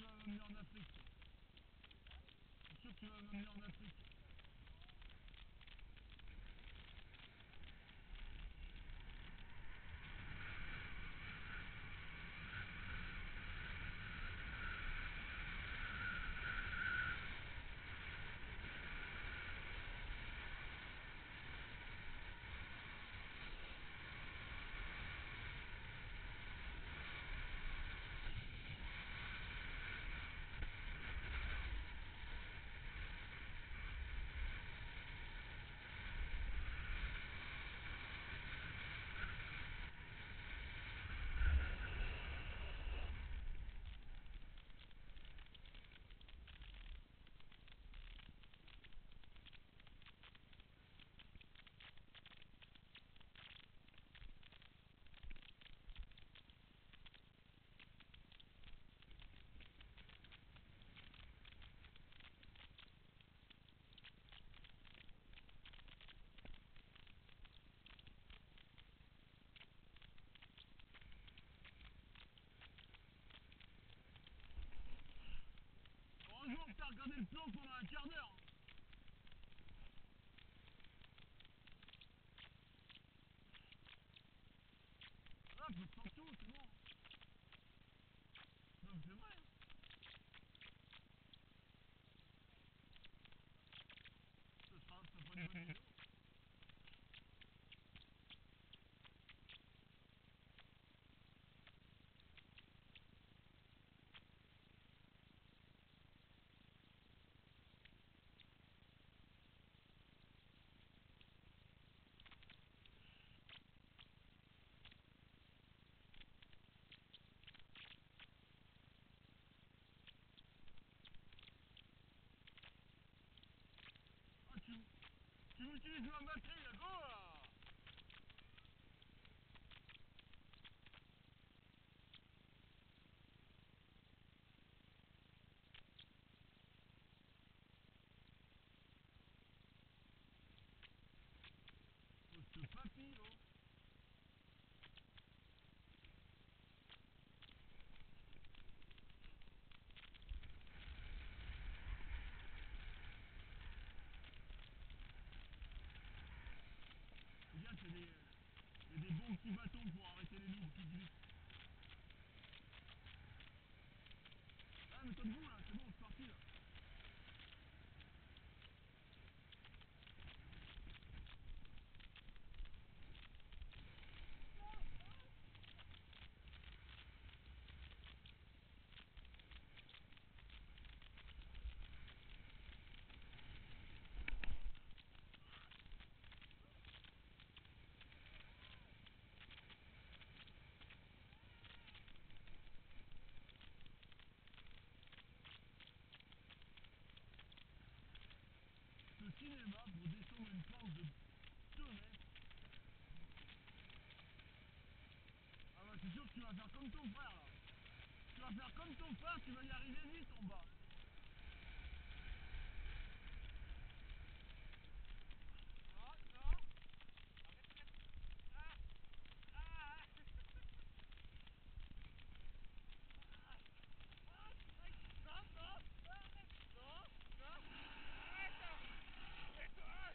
m'emmener en Afrique. C'est sûr que tu vas m'emmener en Afrique. Heureusement que t'as regardé le plan pendant un quart d'heure. Ah, plus de 100 kilos, c'est bon. Non, mais c'est vrai. Ça fera une bonne vidéo. Ah, tu m'utilises ma batterie, là, go là. Oh, ce papy, oh. Regarde, il y a des bons petits bâtons pour arrêter les loups qui glissent. Ah, mais comme vous là, c'est bon, c'est parti là. Ce cinéma pour descendre une pente de 2 mètres. Ah bah c'est sûr que tu vas faire comme ton frère là. Tu vas faire comme ton frère, tu vas y arriver vite en bas. Non, non. Arrête. Ah, ah. Non, non, arrête. Non, non, arrête. Arrête.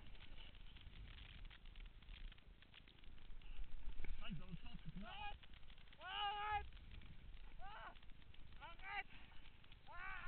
C'est vrai que dans l'autre sens c'est plus marrant. Arrête. Arrête. Ah, arrête. Ah.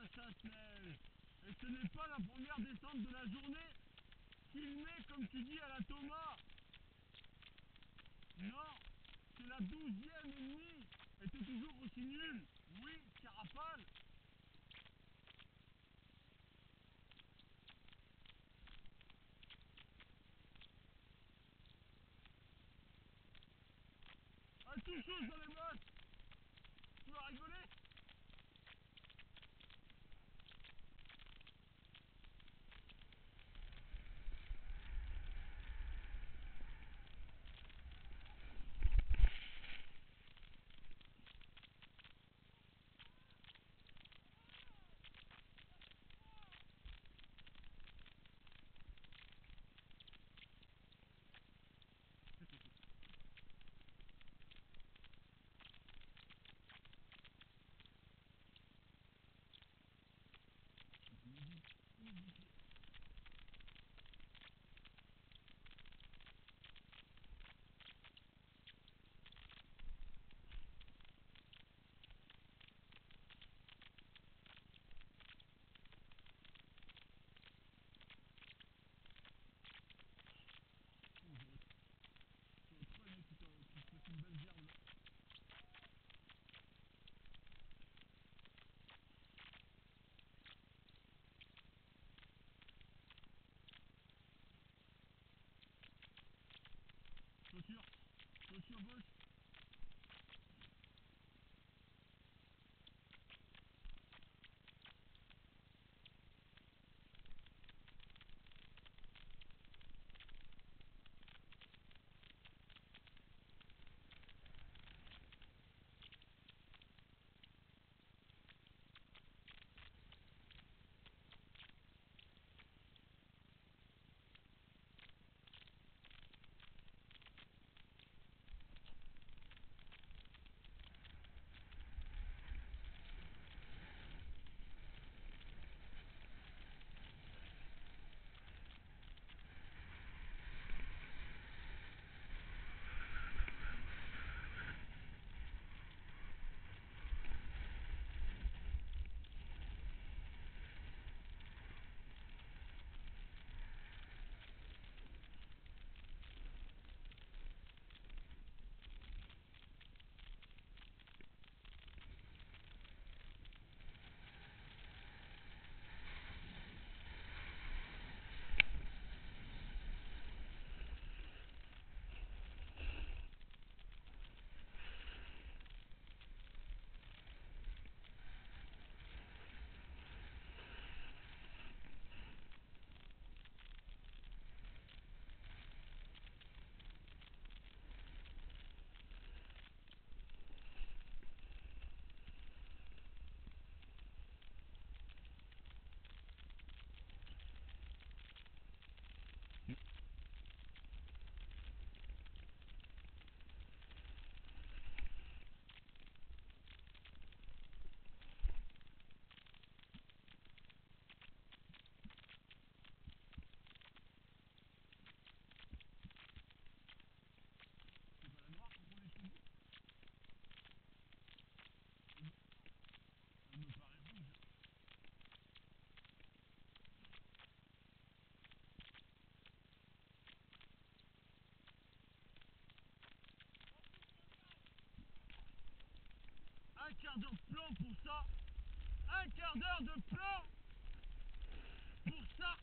à Châtelet. Et ce n'est pas la première descente de la journée filmée comme tu dis à la Thomas. Non, c'est la 12e et demie. Et t'es toujours aussi nul. Oui, Carapal. Ah, tout chose dans les bottes. Tu vas rigoler? Une belle gerbe. Chaussures, chaussures gauche. Elle me paraît rouge. Un quart d'heure de plan pour ça. Un quart d'heure de plan pour ça.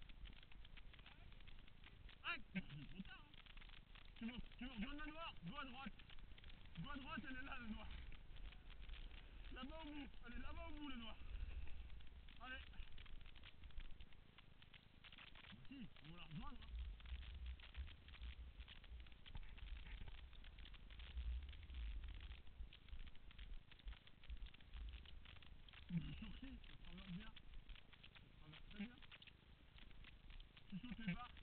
C'est trop tard, hein. Tu me rejoins la noire. Go à droite. Go à droite, elle est là, la noire. Là-bas au bout. Elle est là-bas au bout, la noire. Allez. Si, on va la rejoindre, hein. Le sourcil, ça traverse bien. Ça traverse très bien. Tu sautes les barres.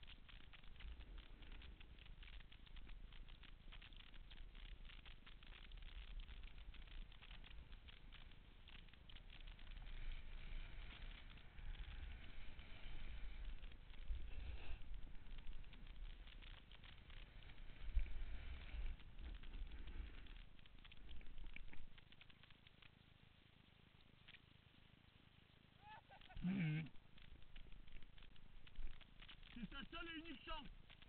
seule et unique chance.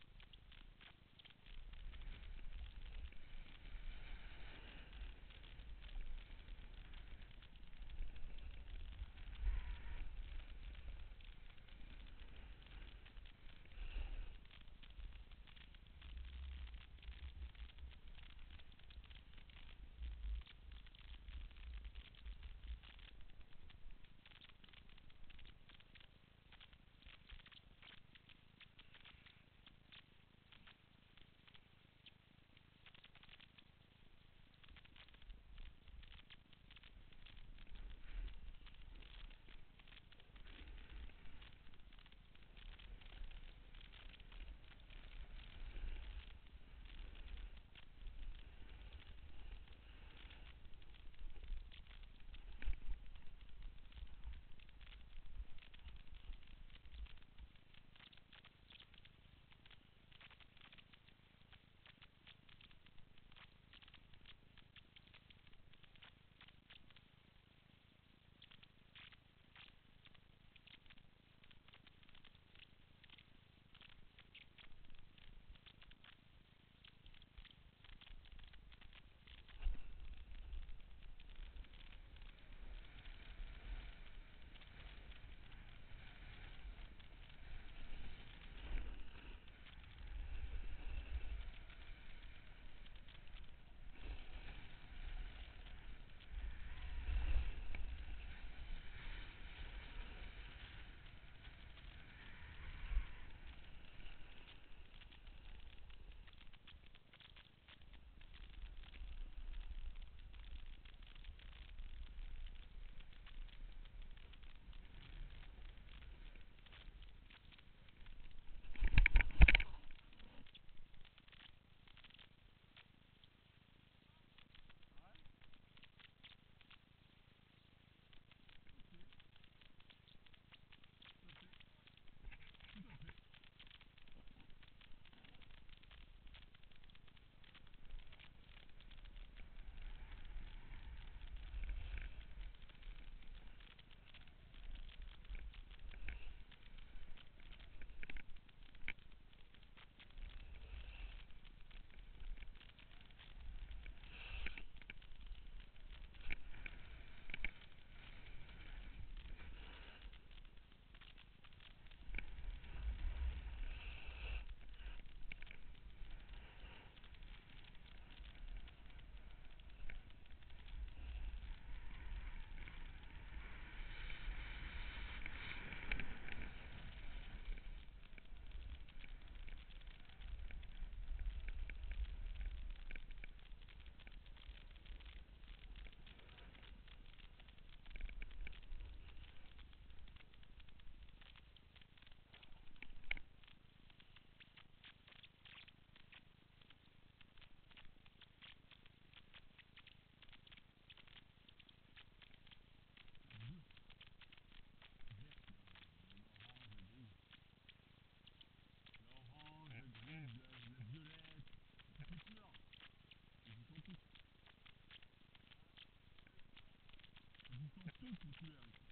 Toutes les couleurs ici.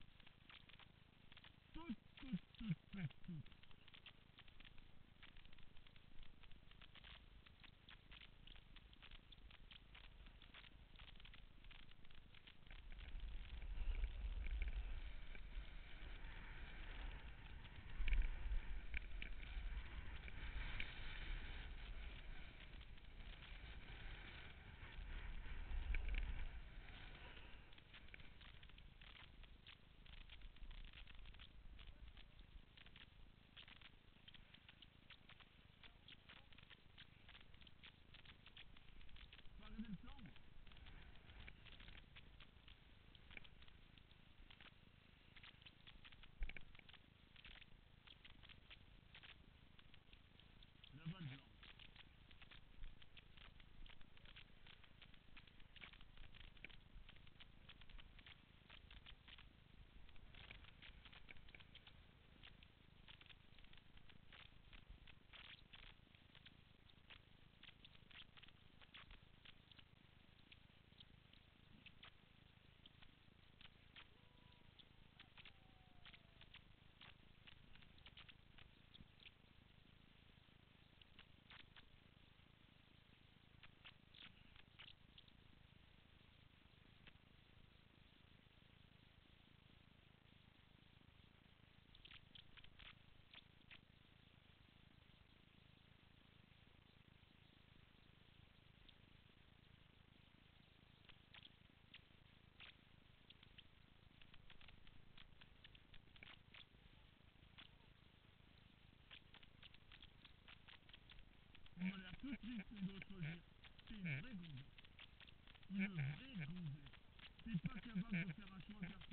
Toutes. tout de suite une autre dire. C'est une vraie gonzesse. Une vraie gonzesse. T'es pas capable de faire un choix,